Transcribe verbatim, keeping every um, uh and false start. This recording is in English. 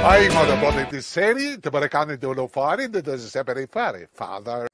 Ai, maar dat wat in de serie, te bereiken de lo fare, dat is separate fare. Father.